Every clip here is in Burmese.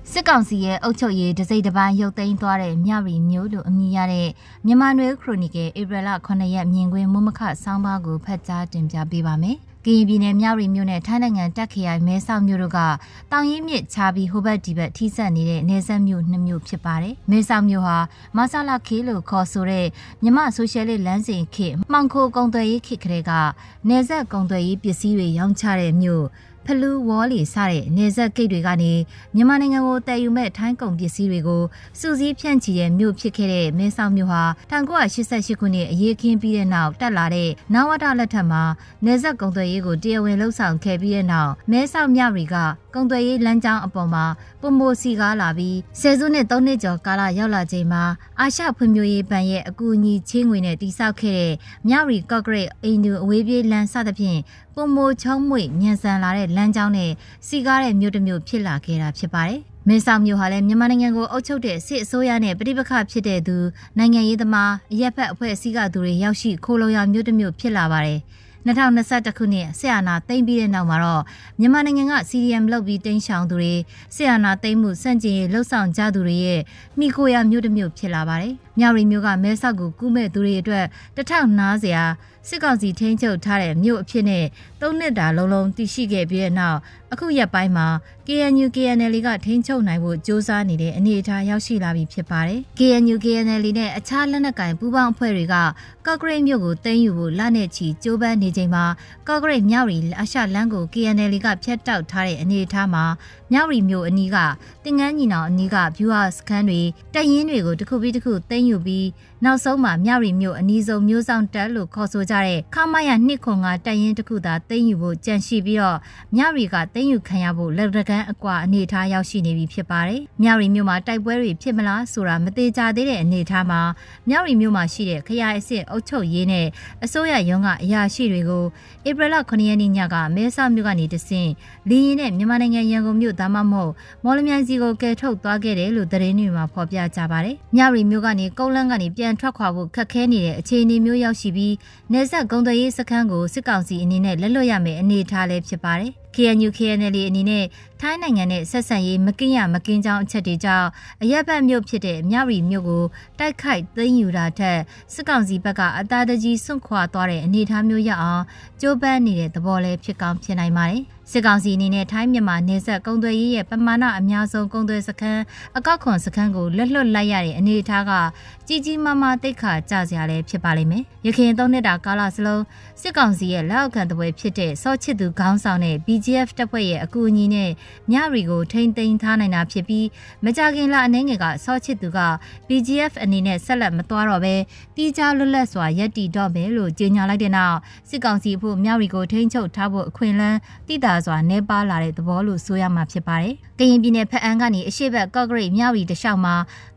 စစ်ကောင်စီရဲ့အုပ်ချုပ်ရေးတစိမ့်တစ်ပိုင်းရုပ်သိမ်းသွားတဲ့မြရီမျိုးလို့အမည်ရတဲ့မြန်မာနွေခရိုနီကယ်ဧပြီလ9ရက်မြင်ကွင်းမုံမခဆောင်းပါးကိုဖတ်ကြားတင်ပြပေးပါမယ်။ကရင်ပြည်နယ်မြရီမျိုးနဲ့ထိုင်းနိုင်ငံတက်ခရိုင်မဲဆောက်မြို့တို့ကတောင်ရင်မြစ်ချပြီးဟိုဘက်ဒီဘက်ထိစပ်နေတဲ့နေဆက်မြို့2မြို့ဖြစ်ပါတယ်။မဲဆောက်မြို့ဟာမဆလာခေလို့ခေါ်ဆိုတဲ့မြန်မာဆိုရှယ်လစ်လမ်းစဉ်ခေတ်မှောင်ခိုကုန်သွယ်ရေးခေတ်ကလေးကနေဆက်ကုန်သွယ်ရေးပစ္စည်းတွေရောင်းချတဲ့မြို့ဖလူဝေါ်လီစတဲ့နေဆက်ဂိတ်တွေကနေမြန်မာနိုင်ငံကိုတည်ယူမဲ့ထိုင်းကုန်ပစ္စည်းတွေကိုစုစည်းဖြန့်ချီတဲ့မြို့ဖြစ်ခဲ့တဲ့မဲဆောက်မြို့ဟာ1988ခုနှစ်အရေးခင်းပြီးတဲ့နောက်တက်လာတဲ့နဝတလက်ထက်မှာနေဆက်ကုန်သွယ်ရေးကိုတရားဝင်လှုပ်ဆောင်ခဲ့ပြီးတဲ့နောက်မဲဆောက်မြရီကကုန်သွယ်ရေးလမ်းကြောင်းအပေါ်မှာပုံမိုစီကားလာပြီးဆယ်စုနှစ်3နှစ်ကျော်ကာလရောက်လာချိန်မှာအာရှဖွံ့ဖြိုးရေးဘဏ်ရဲ့အကူအညီချင်းငွေနဲ့တည်ဆောက်ခဲ့တဲ့မြရီကော့ဂရိတ်အိမ်နူအဝေးပြေးလမ်းစသဖြင့်ပုံမိုချုံးမွေညံဆန်လာတဲ့လမ်းကြောင်းနဲ့စီကားတဲ့မြို့တစ်မြို့ဖြစ်လာခဲ့တာဖြစ်ပါတယ်။မဲဆောက်မြို့ဟာလည်းမြန်မာနိုင်ငံကိုအုပ်ချုပ်တဲ့စစ်အစိုးရနဲ့ပြည်ပခဖြစ်တဲ့သူနိုင်ငံရေးသမားအရက်ဖက်အဖွဲ့အစည်းကသူတွေရောက်ရှိခိုးလုံရမြို့တစ်မြို့ဖြစ်လာပါတယ်။2021ခုနှစ်ဆီယနာသိမ်းပြီးတဲ့နောက်မှာတော့မြန်မာနိုင်ငံက CDM လုပ်ပြီးတင်းရှောင်သူတွေဆီယနာသိမ်းမှုစန့်ကျင်ရေးလှုပ်ဆောင်ကြသူတွေရဲ့မိခိုရမျိုးတစ်မျိုးဖြစ်လာပါတယ်။မြရီမျိုးကမဲဆောက်ကိုကူးမဲ့သူတွေအတွက်1090ရာစစ်ကောင်စီထိန်းချုပ်ထားတဲ့မြို့အဖြစ်နဲ့3နှစ်တာလုံးတည်ရှိခဲ့ပြီးတဲ့နောက်အခုရက်ပိုင်းမှာ KNU/KNL ကထိန်းချုပ်နိုင်ဖို့စ조사နေတဲ့အနေအထားရောက်ရှိလာပြီဖြစ်ပါတယ်။ KNU/KNL နဲ့အခြားလက်နက်ကိုင်ပူးပေါင်းအဖွဲ့တွေကကော့ဂရိတ်မြို့ကိုသိမ်းယူဖို့လနဲ့ချီကြိုးပမ်းနေချိန်မှာကော့ဂရိတ်မြရီအရှလန်းကို KNL ကဖျက်တောက်ထားတဲ့အနေအထားမှာမြရီမြို့အနီးကတင်ငန်းညီနောင်အနီးက viewer စခန်းတွေတပ်ရင်းတွေကိုတစ်ခုပြီးတစ်ခုသိမ်းယူပြီးနောက်ဆုံးမှာမြရီမြို့အနီးဆုံးမျိုးဆောင်တပ်လို့ခေါ်ဆိုကြတဲ့ခမာယာ205တပ်ရင်းတစ်ခုသာသိမ်းယူဖို့ကြံရှိပြီးတော့မြရီကသိမ်းယူခံရဖို့လက်ရကန်းအကွာအနေအထားရောက်ရှိနေပြီဖြစ်ပါတယ်။မြရီမြို့မှာတိုက်ပွဲတွေဖြစ်မလားဆိုတာမသေးကြသေးတဲ့အနေအထားမှာမြရီမြို့မှာရှိတဲ့ခရိုင်အဆင့်အုပ်ချုပ်ရေးနဲ့အစိုးရရုံးကအရာရှိတွေကိုဧပြီလ9ရက်နေ့ညကမဲဆောက်မြို့ကနေတဆင့်လင်းရင်နဲ့မြန်မာနိုင်ငံရန်ကုန်မြို့ဒါမှမဟုတ်မော်လမြိုင်စီကိုကယ်ထုတ်သွားခဲ့တယ်လို့သတင်းတွေမှာဖော်ပြကြပါတယ်။မြရီမြို့ကနေကုန်းလန်းကနေပြန်ထွက်ခွာဖို့ခက်ခဲနေတဲ့အခြေအနေမျိုးရောက်ရှိပြီးနေဆက်ကုန်သွယ်ရေးစခန်းကိုစစ်ကောင်စီအနေနဲ့လက်လွတ်ရမယ်အနေအထားလည်းဖြစ်ပါတယ်။ KNU/KNL အနေနဲ့ထိုင်းနိုင်ငံနဲ့ဆက်ဆံရေးမကင်းရမကင်းကြောင်းအချက်တွေကြောင့်အရက်ဘက်မြို့ဖြစ်တဲ့မြရီမြို့ကိုတိုက်ခိုက်သိမ်းယူတာထက်စစ်ကောင်စီဘက်ကအသားတကြီးစွန့်ခွာသွားတဲ့အနေအထားမျိုးရအောင်ကြိုးပမ်းနေတဲ့သဘောလည်းဖြစ်ကောင်းဖြစ်နိုင်ပါတယ်။စစ်ကောင်စီအနေနဲ့ထိုင်းမြန်မာနယ်စပ်ကုန်သွယ်ရေးရဲ့ပမာဏအများဆုံးကုန်သွယ်စခန်းအကောက်ခွန်စခန်းကိုလက်လွတ်လိုက်ရတဲ့အနေအထားကကြီးကြီးမားမားတိတ်ခါကြစရာလည်းဖြစ်ပါလိမ့်မယ်။ရခိုင်3နှစ်တာကာလစလုံးစစ်ကောင်စီရဲ့လက်အောက်ခံတပွဲဖြစ်တဲ့စောချစ်သူခေါင်းဆောင်တဲ့ BGF တပ်ဖွဲ့ရဲ့အကူအညီနဲ့မြရီကိုထိန်းသိမ်းထားနိုင်တာဖြစ်ပြီးမကြခင်လအနေငယ်ကစောချစ်သူက BGF အနေနဲ့ဆက်လက်မသွားတော့ဘဲတီးခြားလွတ်လပ်စွာရပ်တည်တော့မယ်လို့ကြေညာလိုက်တဲ့နောက်စစ်ကောင်စီဖို့မြရီကိုထိန်းချုပ်ထားဖို့အခွင့်အလမ်းတိတာစွာနေပါလာတဲ့သဘောလို့ဆိုရမှာဖြစ်ပါတယ်။ကရင်ပြည်နယ်ဖက်အန်းကနေအရှိတ်ကော့ဂရိတ်မြရီတလျှောက်မှာ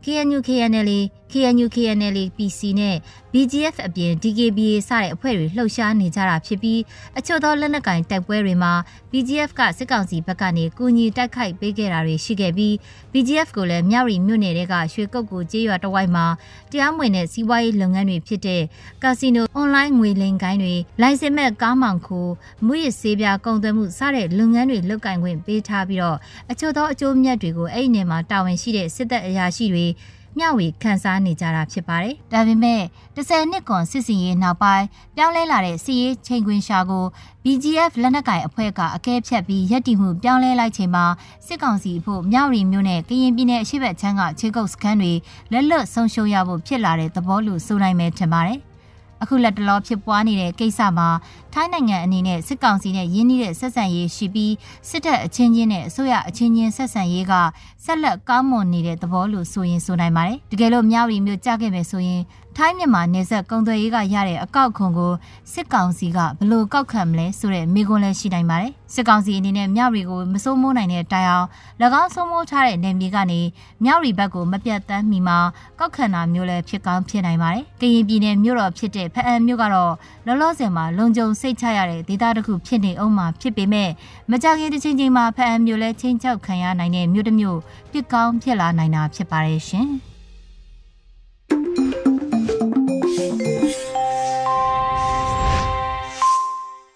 KNU/KNL PC နဲ့ BGF အပြင် DKBA စတဲ့အဖွဲ့တွေလှုပ်ရှားနေကြတာဖြစ်ပြီးအချို့သောလက်နက်ကင်တိုက်ပွဲတွေမှာ BGF ကစစ်ကောင်စီဘက်ကနေကူညီတိုက်ခိုက်ပေးခဲ့တာတွေရှိခဲ့ပြီး BGF ကိုလည်းမြရီမြို့နယ်တွေကရွှေကုတ်ကိုကျေးရွာတဝိုက်မှာတရားမဝင်တဲ့စီးပွားရေးလုပ်ငန်းတွေဖြစ်တဲ့ကာစီနိုအွန်လိုင်းငွေလိမ်ကိုင်းတွေလိုင်စင်မဲ့ကားမောင်ခိုမူရစ်ဆေးပြားကုန်သွယ်မှုစတဲ့လုပ်ငန်းတွေလုပ်ကိုင်ခွင့်ပေးထားပြီးတော့အချို့သောအကျိုးမြတ်တွေကိုအဲ့ဒီနယ်မှာတာဝန်ရှိတဲ့စစ်တပ်အရာရှိတွေမျှဝေခန်းစားနေကြတာဖြစ်ပါတယ်။ဒါပေမဲ့10နှစ်ကွန်စစ်စင်ရေးနောက်ပိုင်းပြောင်းလဲလာတဲ့စီရေးချိန်ခွင်ရှာကို BGF လက်နက်ကိုင်အဖွဲ့ကအကဲဖြတ်ပြီးရပ်တည်မှုပြောင်းလဲလိုက်ချိန်မှာစစ်ကောင်စီဖို့မြရီမျိုးနဲ့ကရင်ပြည်နယ်အရှိတ်ဘက်ချမ်းကခြေကုပ်စခန်းတွေလက်လွတ်ဆုံးရှုံးရဖို့ဖြစ်လာတဲ့သဘောလို့ဆိုနိုင်မယ်ထင်ပါတယ်။အခုလက်တလောဖြစ်ပွားနေတဲ့ကိစ္စမှာထိုင်းနိုင်ငံအနေနဲ့စစ်ကောင်စီနဲ့ရင်းနှီးတဲ့ဆက်ဆံရေးရှိပြီးစစ်တပ်အချင်းချင်းနဲ့အစိုးရအချင်းချင်းဆက်ဆံရေးကဆက်လက်ကောင်းမွန်နေတဲ့သဘောလို့ဆိုရင်ဆိုနိုင်ပါတယ်။တကယ်လို့မြရီမျိုးကြားခဲ့မယ်ဆိုရင်ထိုင်းမြန်မာနယ်စပ်ကုန်သွယ်ရေးကရတဲ့အကောက်ခွန်ကိုစစ်ကောင်စီကဘလို့ကောက်ခံမလဲဆိုတဲ့မေးခွန်းလည်းရှိနိုင်ပါတယ်။စစ်ကောင်စီအနေနဲ့မြရီကိုမစိုးမိုးနိုင်တဲ့တိုင်အောင်၎င်းစိုးမိုးထားတဲ့နယ်မြေကနေမြရီဘက်ကိုမပြတ်တမ်းမီမှာကောက်ခံတာမျိုးလည်းဖြစ်ကောင်းဖြစ်နိုင်ပါတယ်။ကရင်ပြည်နယ်မြို့တော်ဖြစ်တဲ့ဖအံမြို့ကတော့လောလောဆယ်မှာလုံခြုံစိတ်ချရတဲ့ဒေသတစ်ခုဖြစ်နေအောင်မှာဖြစ်ပေမဲ့မကြခင်တစ်ချိန်ချိန်မှာဖအံမြို့လည်းချင်းချောက်ခံရနိုင်တဲ့မြို့တစ်မြို့ဖြစ်ကောင်းဖြစ်လာနိုင်တာဖြစ်ပါတယ်ရှင်။